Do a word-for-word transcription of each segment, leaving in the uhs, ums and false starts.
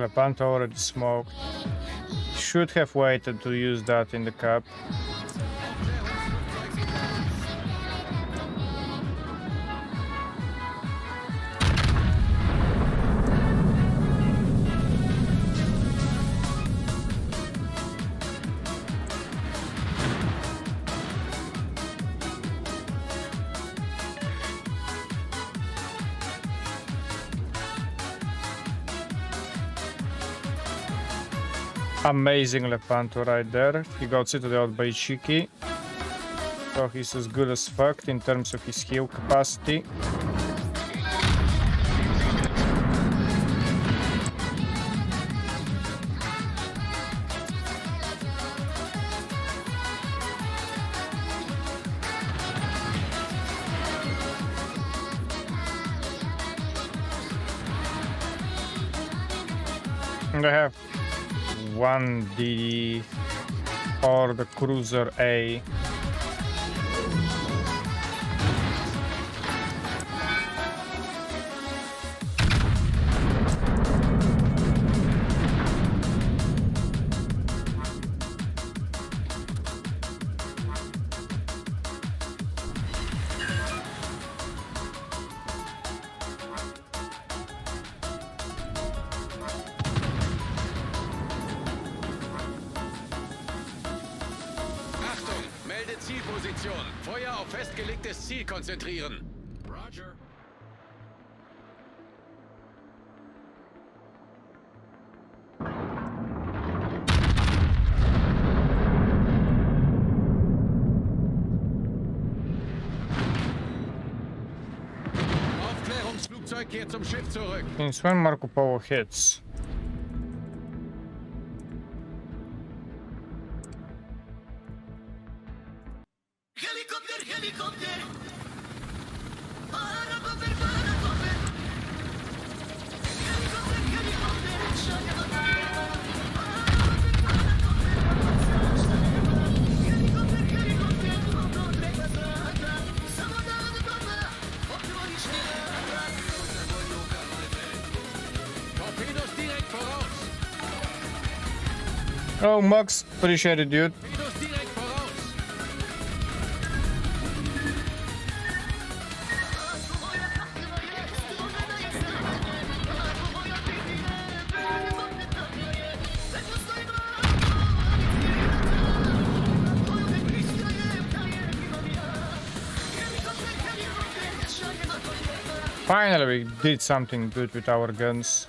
Lepanto already smoked. Should have waited to use that in the cap. Amazing Lepanto right there. He got citadel out by Cheeky. So he's as good as fucked in terms of his heal capacity. And I have one D D or the cruiser A. Feuer auf festgelegtes Ziel konzentrieren. Roger. Aufklärungsflugzeug kehrt zum Schiff zurück. Means when Marco Polo hits. Oh, Max, appreciate it, dude. Finally, we did something good with our guns.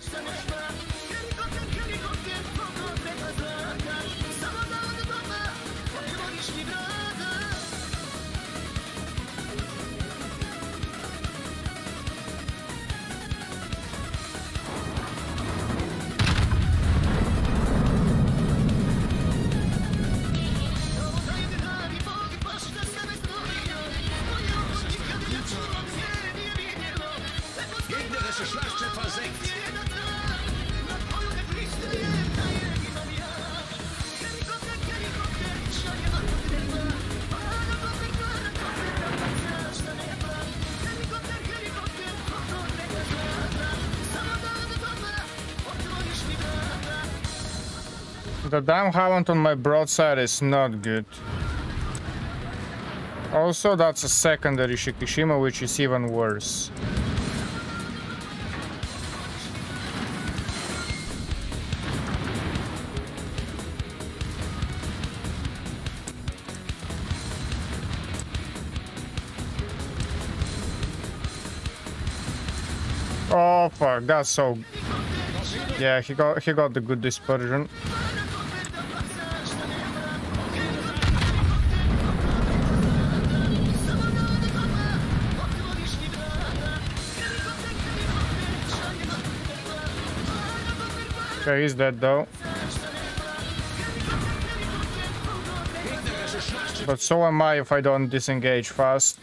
The damn Hound on my broadside is not good. Also, that's a secondary Shikishima, which is even worse. Oh fuck, that's so... Yeah, he got he got the good dispersion. Okay, he's dead though. But so am I if I don't disengage fast.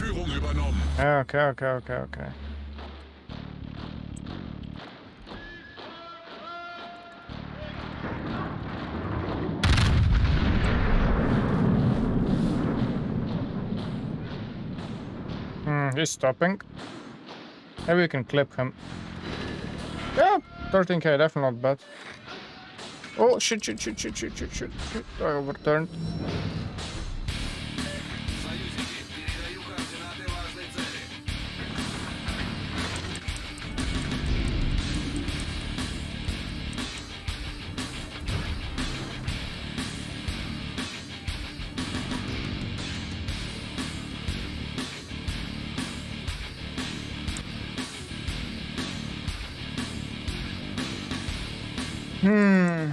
Führung übernommen. Okay, okay, okay, okay. Hmm, he's stopping. Maybe we can clip him. Yeah, thirteen K, definitely not bad. Oh, shit, shit, shit, shit, shit, shit, shit, shit. I overturned. Hmm.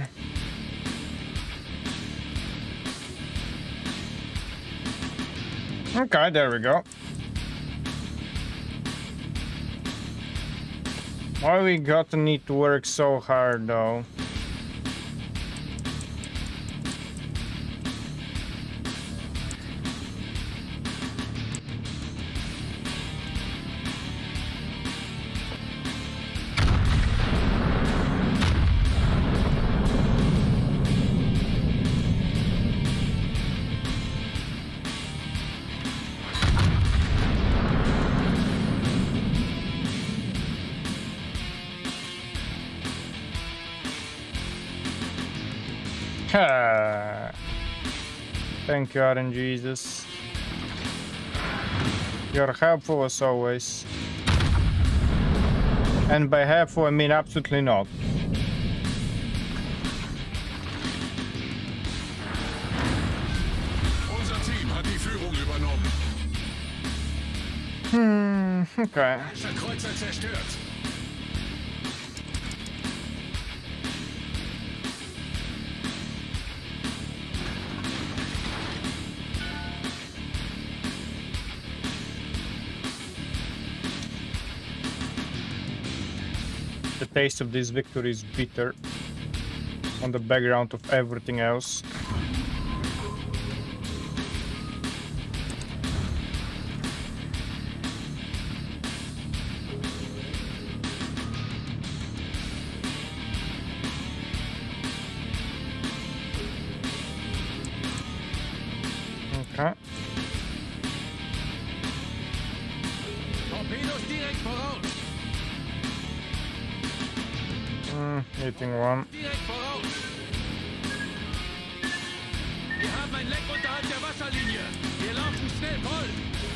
Okay, there we go. Why we got to need to work so hard though? Thank you, R N Jesus. You're helpful as always. And by helpful, I mean absolutely not. Unser Team hat die Führung übernommen. Hmm, okay. Kreuzer zerstört. The taste of this victory is bitter on the background of everything else. Okay. Torpedos direkt voraus. Mm, hitting one. Direkt voraus. Wir haben ein Leck unterhalb der Wasserlinie. Wir laufen schnell voll.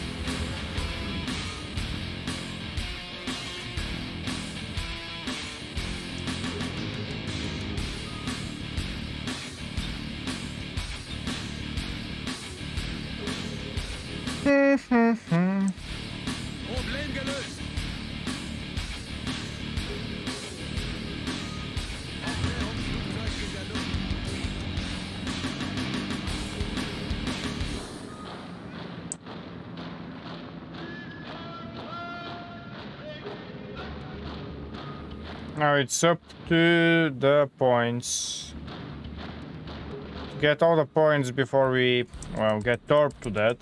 Problem gelöst. Aufklärungsflugzeug in der Luft. Now it's up to the points. Get all the points before we, well, get torp to that.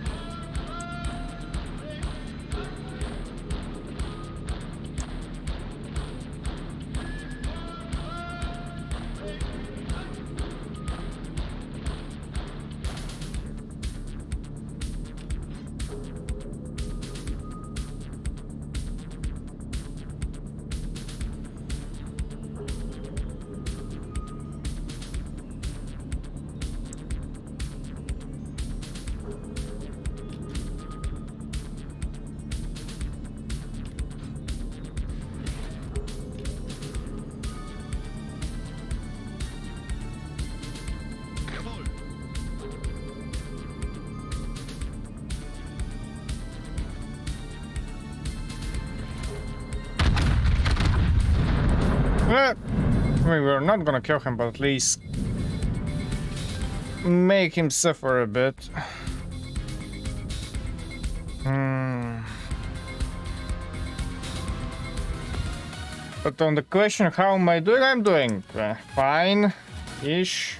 Eh, I mean, we're not gonna kill him, but at least make him suffer a bit. Hmm. But on the question, how am I doing? I'm doing uh, fine-ish.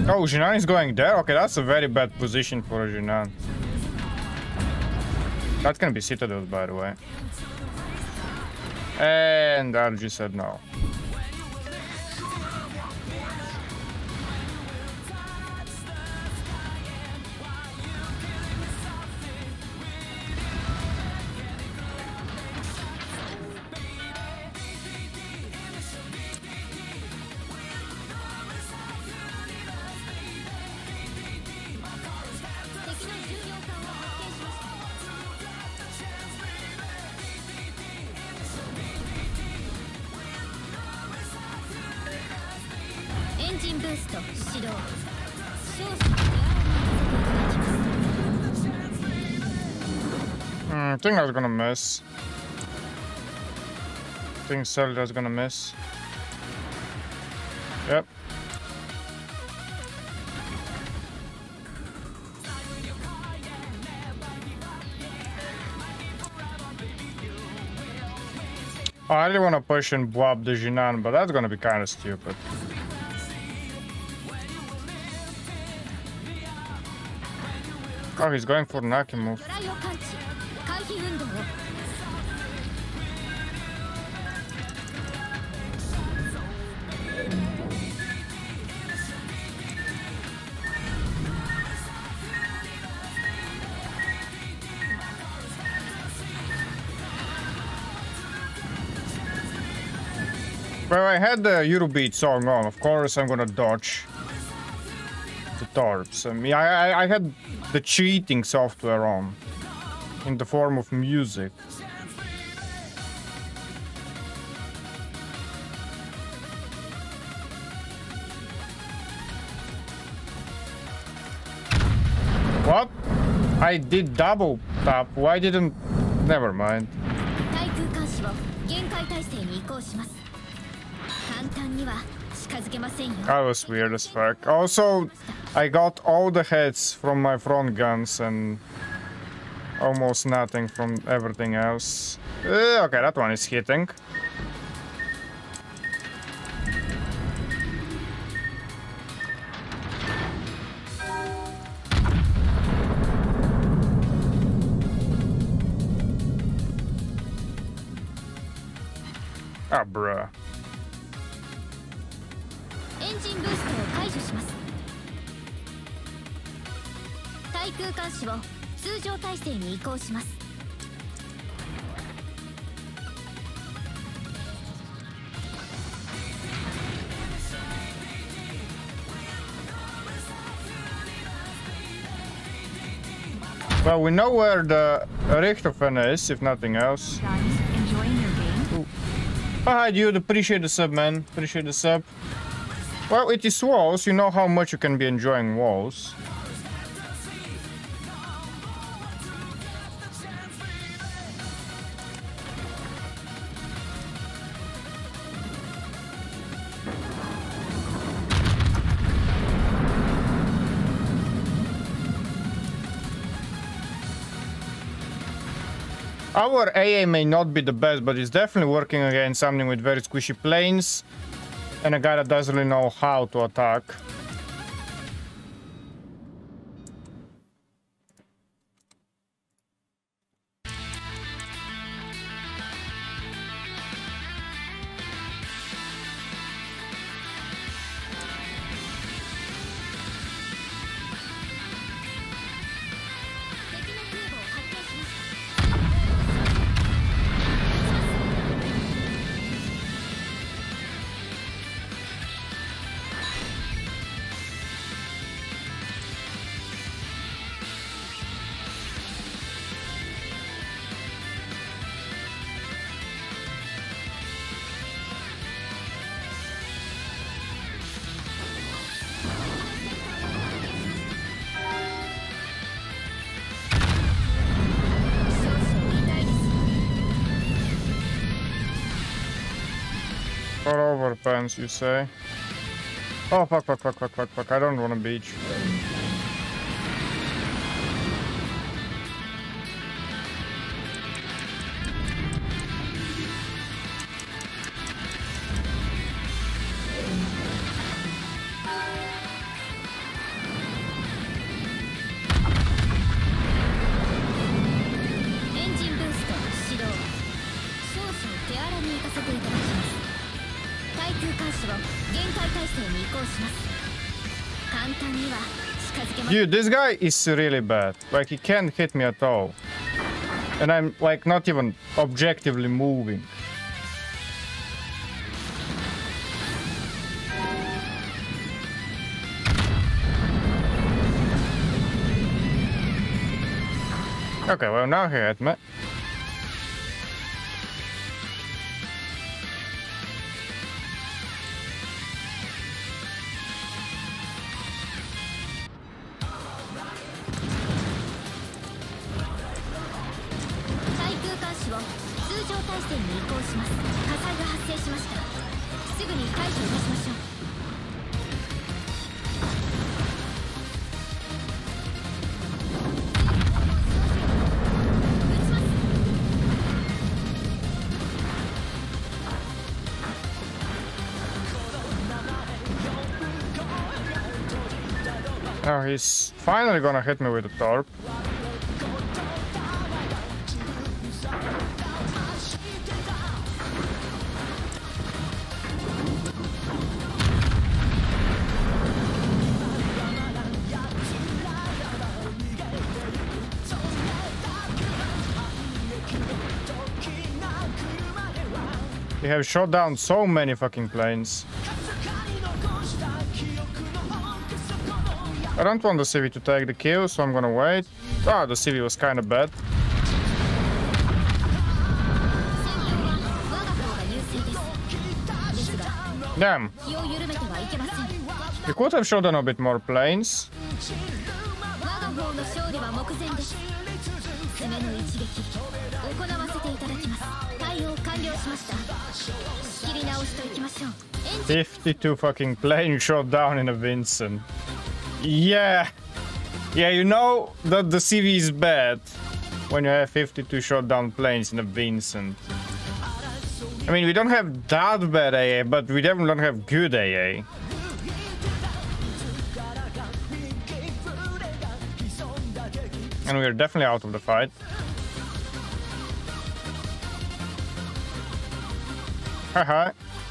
Oh, Jinan is going there? Okay, that's a very bad position for Jinan. That can be Citadel, by the way. And R G said no. Hmm, I think I was gonna miss. I think Zelda's gonna miss. Yep. Oh, I really want to push and blow up the Jinan, but that's gonna be kind of stupid. Oh, he's going for Naki move. Well, I had the Eurobeat song on. Of course, I'm gonna dodge the torps. I mean, I, I, I had the cheating software on in the form of music. What? I did double tap. Why didn't? Never mind. That was weird as fuck. Also, I got all the hits from my front guns and almost nothing from everything else. Uh, okay, that one is hitting. Ah, bruh. Well, we know where the Richthofen is, if nothing else. Enjoying your game? Oh, hi, dude. Appreciate the sub, man. Appreciate the sub. Well, it is walls. You know how much you can be enjoying walls. Our A A may not be the best, but it's definitely working against something with very squishy planes and a guy that doesn't really know how to attack. For overpants, you say? Oh, fuck, fuck, fuck, fuck, fuck, fuck. I don't want to beach. します。簡単には近づけません。 Dude, this guy is really bad. Like, he can't hit me at all. And I'm, like, not even objectively moving. Okay, well, now he hit me. Now he's finally gonna hit me with a torp. They have shot down so many fucking planes. I don't want the C V to take the kill, so I'm gonna wait. Ah, the C V was kinda bad. Damn. We could have shot down a bit more planes. fifty-two fucking planes shot down in a Vincent. Yeah. Yeah, you know that the C V is bad when you have fifty-two shot down planes in a Vincent. I mean, we don't have that bad A A, but we definitely don't have good A A. And we're definitely out of the fight. Haha.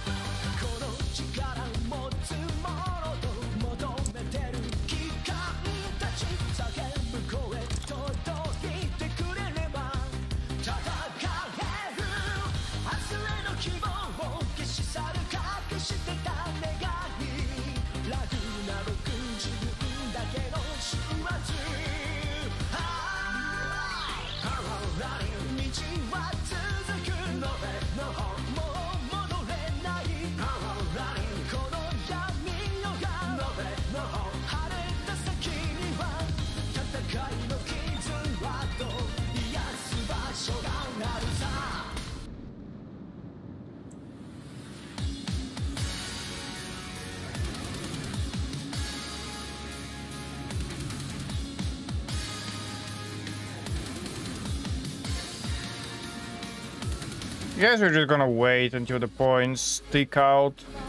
I guess we're just gonna wait until the points stick out.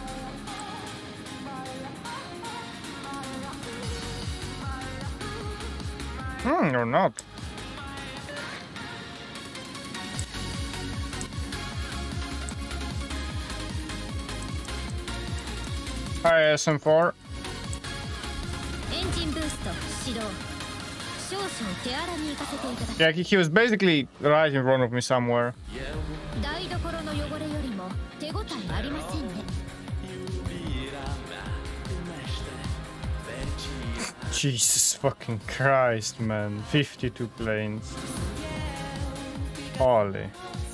Hmm, or not. Hi, S M four. Yeah, he, he was basically right in front of me somewhere. Jesus fucking Christ, man. fifty-two planes. Holy.